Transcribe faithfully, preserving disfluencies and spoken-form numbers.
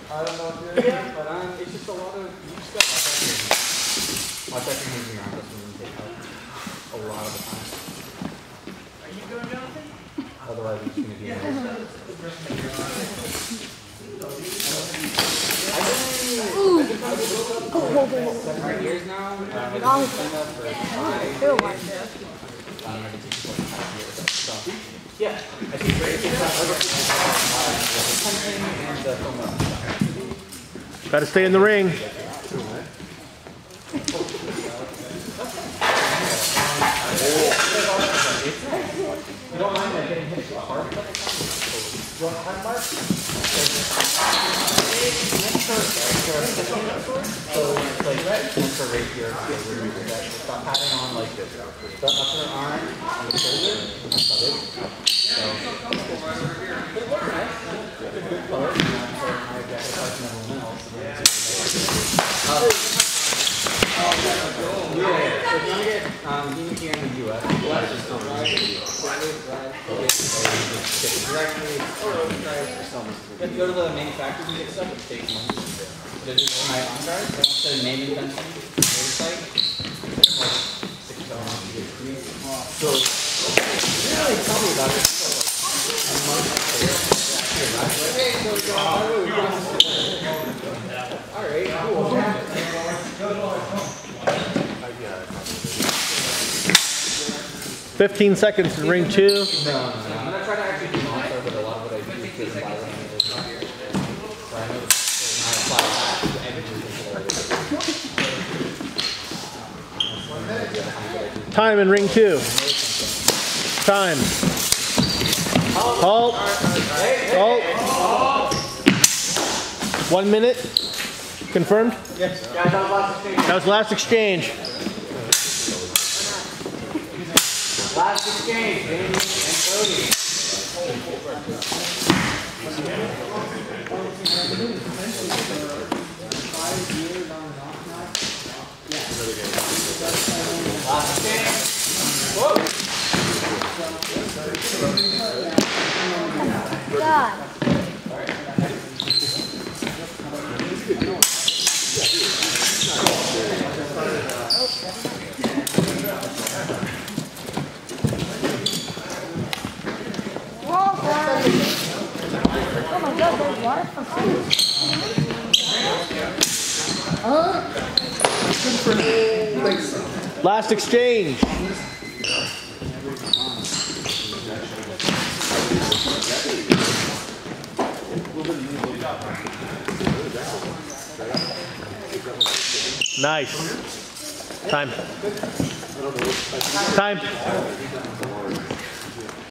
I don't know if you're yeah. But um, it's just a lot of you just got watch that thing moving around. That's when you take out a lot of the time. Are you going, Jonathan? Otherwise, it's going to be. I seven years now. Um, I've been doing that for five years. Um, I've been teaching for five years. So, yeah, I think great kids have and the film stuff. Got to stay in the ring. You don't mind like getting hit hard? You want hard mark? So it's like meant for rapier. Stop patting on like this. The upper arm on the shoulder. That's it. So it looks nice. It's a good color. Yeah, so if you want to get um, HEMA here in the U S, you have to just don't right. You have to go to the manufacturers and get stuff. It takes money. There's just my on guard. They want to name and fencing oversight. It's like six dollars. So, you know, they tell me about it. Hey, so we all right, cool. Fifteen seconds in ring two. No, no, no. I'm gonna try to actually do monster, but a lot of what I do is environment. So I know I apply that. Time in ring two. Time. Halt. Halt. One minute. Confirmed? Yes. That was last exchange. Last exchange, Danny and Cody. Last exchange. Whoa. God. Oh my God, there's water from Huh? Last exchange. Nice. Time. Time.